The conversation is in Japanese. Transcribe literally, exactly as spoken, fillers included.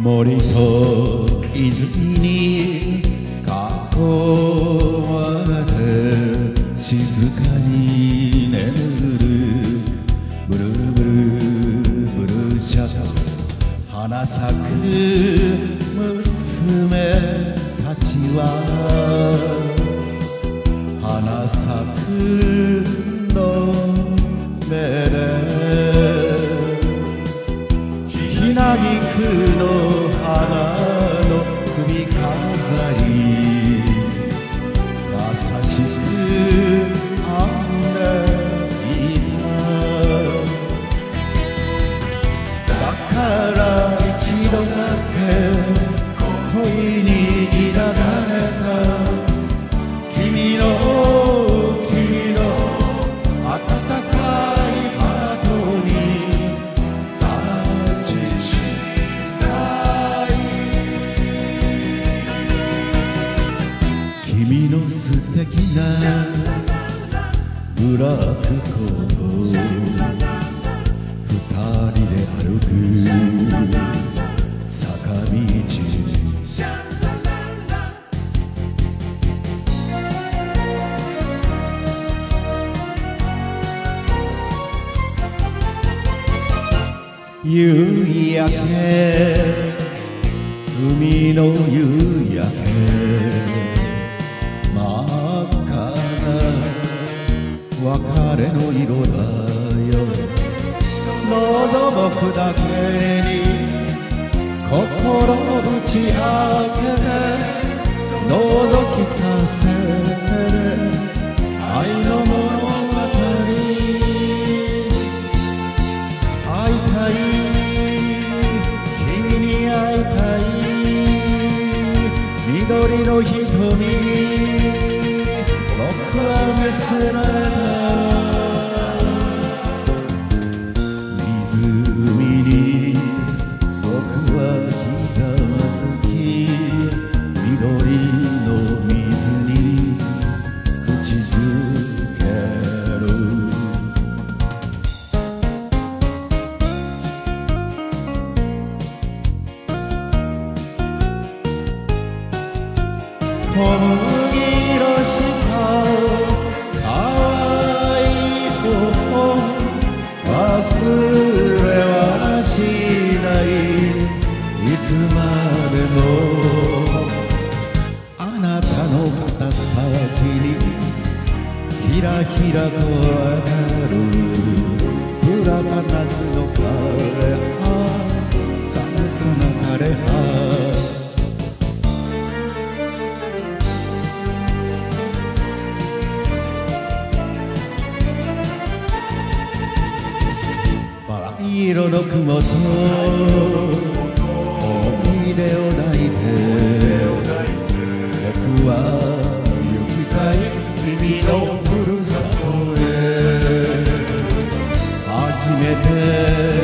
森と泉に囲まれて静かに眠るブルーブルーブルーシャドウ花咲く娘たちは花咲くの目でひなぎくの花の首飾り優しく編んでいただから一度だけ恋に抱かれた君の君の温かいハートにタッチしたい君の素敵なブラックコート二人で歩く坂道夕焼け海の夕焼け真っ赤な別れの色だよ望むだけに心打ち明けて覗き出せて愛の物語会いたい君に会いたい緑の瞳に僕は見せられた湖に僕はひざまずき緑の水に口づける小麦色した可愛い子を忘れはしないいつまでもあなたの肩先にひらひらと当たるブラタナスの枯れ葉寒そうな枯れ葉色の雲と思い出を抱いて僕は行きたい君のふるさとへ初めて